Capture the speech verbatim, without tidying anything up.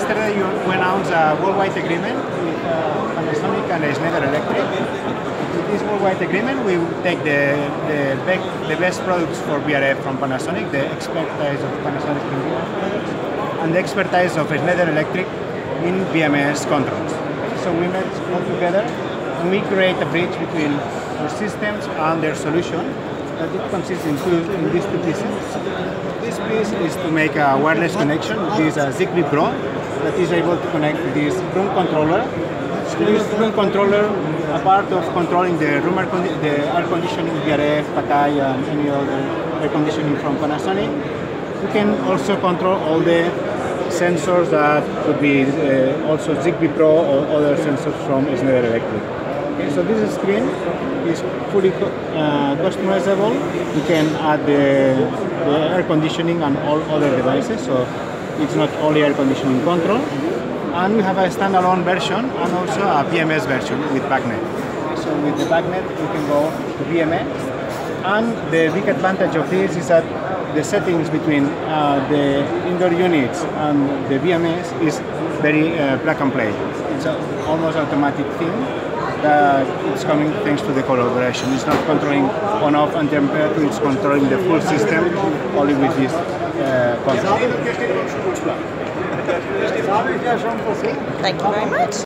yesterday we announced a worldwide agreement with uh, Panasonic and Schneider Electric. With this worldwide agreement, we take the the, be the best products for V R F from Panasonic, the expertise of Panasonic in V R F products, and the expertise of Schneider Electric in B M S controls. So we met all together and we create a bridge between our systems and their solution. That it consists in, two, in these two pieces. This piece is to make a wireless connection. This is a Zigbee Pro that is able to connect with this room controller. This room controller, apart of controlling the room air, condi the air conditioning, V R F, Pakai, and any other air conditioning from Panasonic, we can also control all the sensors that could be uh, also Zigbee Pro or other sensors from Schneider Electric. Okay, so this screen is fully uh, customizable. You can add the, the air conditioning and all other devices, so it's not only air conditioning control. And we have a standalone version and also a B M S version with backnet. Okay, so with the backnet you can go to B M S, and the big advantage of this is that the settings between uh, the indoor units and the B M S is very uh, plug and play. It's an almost automatic thing that it's coming thanks to the collaboration. It's not controlling on-off and temperature, it's controlling the full system only with this uh, control. Thank you very much.